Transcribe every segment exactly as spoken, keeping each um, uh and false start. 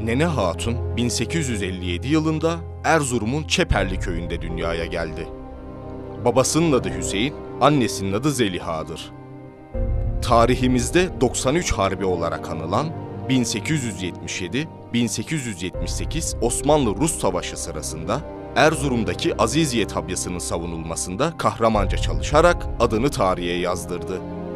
Nene Hatun bin sekiz yüz elli yedi yılında Erzurum'un Çeperli köyünde dünyaya geldi. Babasının adı Hüseyin, annesinin adı Zeliha'dır. Tarihimizde doksan üç Harbi olarak anılan bin sekiz yüz yetmiş yedi bin sekiz yüz yetmiş sekiz Osmanlı-Rus Savaşı sırasında Erzurum'daki Aziziye tabyasının savunulmasında kahramanca çalışarak adını tarihe yazdırdı.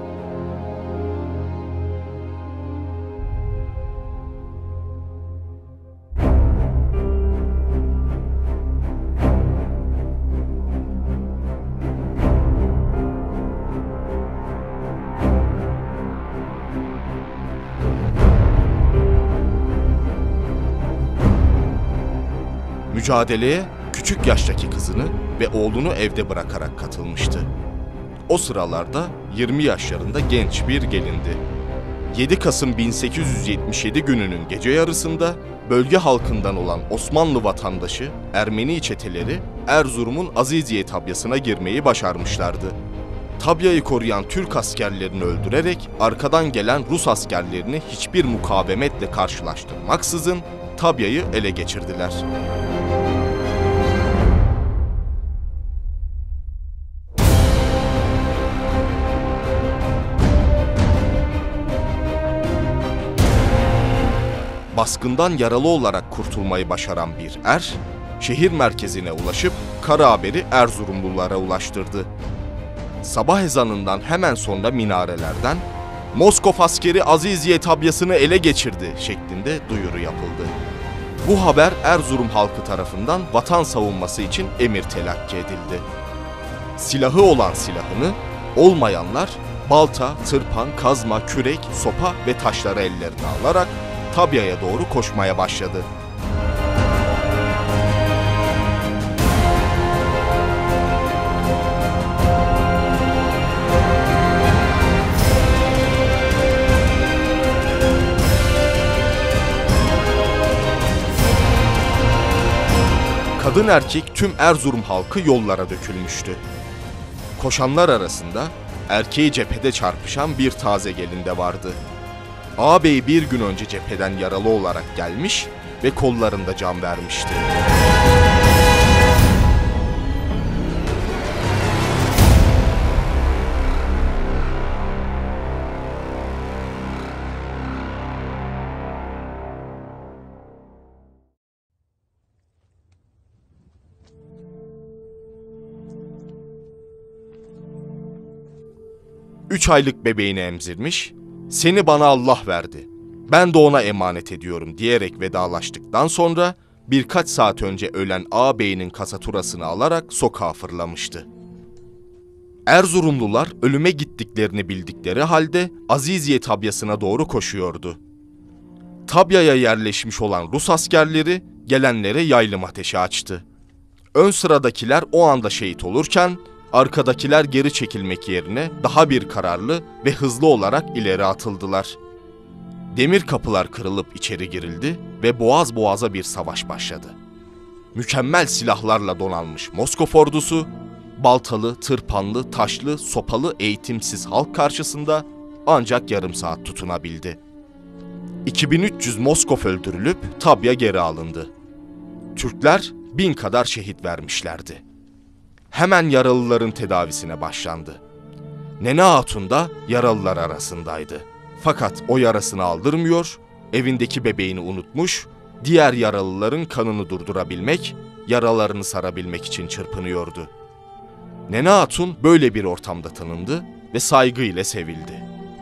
Mücadeleye küçük yaştaki kızını ve oğlunu evde bırakarak katılmıştı. O sıralarda yirmi yaşlarında genç bir gelindi. yedi Kasım bin sekiz yüz yetmiş yedi gününün gece yarısında bölge halkından olan Osmanlı vatandaşı Ermeni çeteleri Erzurum'un Aziziye tabyasına girmeyi başarmışlardı. Tabyayı koruyan Türk askerlerini öldürerek arkadan gelen Rus askerlerini hiçbir mukavemetle karşılaştırmaksızın tabyayı ele geçirdiler. Baskından yaralı olarak kurtulmayı başaran bir er, şehir merkezine ulaşıp kara haberi Erzurumlulara ulaştırdı. Sabah ezanından hemen sonra minarelerden "Moskov askeri Aziziye tabyasını ele geçirdi" şeklinde duyuru yapıldı. Bu haber Erzurum halkı tarafından vatan savunması için emir telakki edildi. Silahı olan silahını, olmayanlar balta, tırpan, kazma, kürek, sopa ve taşları ellerine alarak tabyaya doğru koşmaya başladı. Kadın erkek tüm Erzurum halkı yollara dökülmüştü. Koşanlar arasında erkeği cephede çarpışan bir taze gelin de vardı. Ağabey bir gün önce cepheden yaralı olarak gelmiş ve kollarında can vermişti. Üç aylık bebeğini emzirmiş, "Seni bana Allah verdi, ben de ona emanet ediyorum" diyerek vedalaştıktan sonra birkaç saat önce ölen ağabeyinin kasaturasını alarak sokağa fırlamıştı. Erzurumlular ölüme gittiklerini bildikleri halde Aziziye tabyasına doğru koşuyordu. Tabyaya yerleşmiş olan Rus askerleri gelenlere yaylım ateşi açtı. Ön sıradakiler o anda şehit olurken arkadakiler geri çekilmek yerine daha bir kararlı ve hızlı olarak ileri atıldılar. Demir kapılar kırılıp içeri girildi ve boğaz boğaza bir savaş başladı. Mükemmel silahlarla donanmış Moskov ordusu, baltalı, tırpanlı, taşlı, sopalı eğitimsiz halk karşısında ancak yarım saat tutunabildi. iki bin üç yüz Moskov öldürülüp tabya geri alındı. Türkler bin kadar şehit vermişlerdi. Hemen yaralıların tedavisine başlandı. Nene Hatun da yaralılar arasındaydı. Fakat o yarasını aldırmıyor, evindeki bebeğini unutmuş, diğer yaralıların kanını durdurabilmek, yaralarını sarabilmek için çırpınıyordu. Nene Hatun böyle bir ortamda tanındı ve saygıyla sevildi.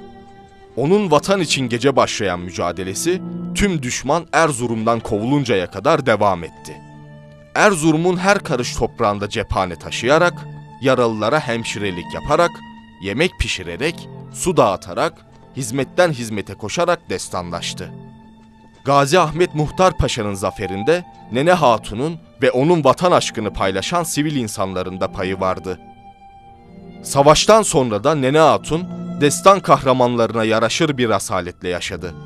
Onun vatan için gece başlayan mücadelesi tüm düşman Erzurum'dan kovuluncaya kadar devam etti. Erzurum'un her karış toprağında cephane taşıyarak, yaralılara hemşirelik yaparak, yemek pişirerek, su dağıtarak, hizmetten hizmete koşarak destanlaştı. Gazi Ahmet Muhtar Paşa'nın zaferinde Nene Hatun'un ve onun vatan aşkını paylaşan sivil insanların da payı vardı. Savaştan sonra da Nene Hatun, destan kahramanlarına yaraşır bir asaletle yaşadı.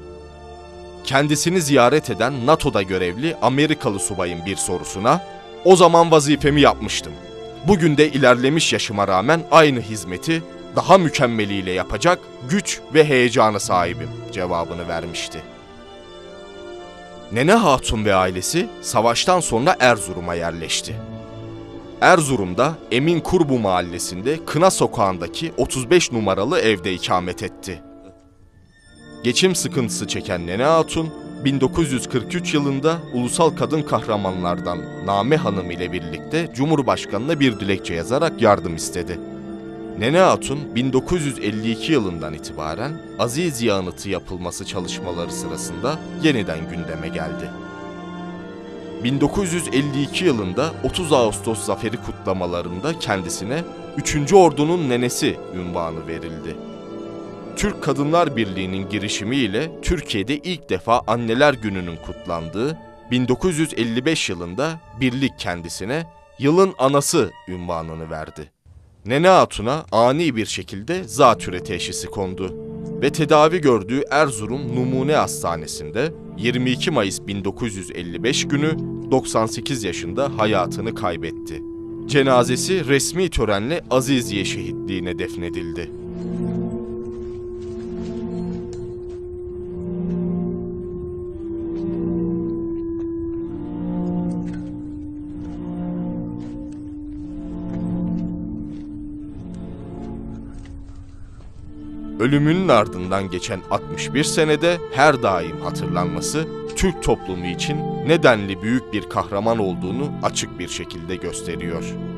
Kendisini ziyaret eden NATO'da görevli Amerikalı subayın bir sorusuna, "O zaman vazifemi yapmıştım. Bugün de ilerlemiş yaşıma rağmen aynı hizmeti daha mükemmeliyle yapacak güç ve heyecana sahibim" cevabını vermişti. Nene Hatun ve ailesi savaştan sonra Erzurum'a yerleşti. Erzurum'da Emin Kurbu mahallesinde Kına Sokağı'ndaki otuz beş numaralı evde ikamet etti. Geçim sıkıntısı çeken Nene Hatun, bin dokuz yüz kırk üç yılında ulusal kadın kahramanlardan Name Hanım ile birlikte Cumhurbaşkanı'na bir dilekçe yazarak yardım istedi. Nene Hatun, bin dokuz yüz elli iki yılından itibaren Aziziye Anıtı yapılması çalışmaları sırasında yeniden gündeme geldi. bin dokuz yüz elli iki yılında otuz Ağustos Zaferi kutlamalarında kendisine üçüncü Ordu'nun nenesi unvanı verildi. Türk Kadınlar Birliği'nin girişimiyle Türkiye'de ilk defa Anneler Günü'nün kutlandığı bin dokuz yüz elli beş yılında birlik kendisine yılın anası unvanını verdi. Nene Hatun'a ani bir şekilde zatüre teşhisi kondu ve tedavi gördüğü Erzurum Numune Hastanesi'nde yirmi iki Mayıs bin dokuz yüz elli beş günü doksan sekiz yaşında hayatını kaybetti. Cenazesi resmi törenle Aziziye Şehitliği'ne defnedildi. Ölümünün ardından geçen altmış bir senede her daim hatırlanması, Türk toplumu için nedenli büyük bir kahraman olduğunu açık bir şekilde gösteriyor.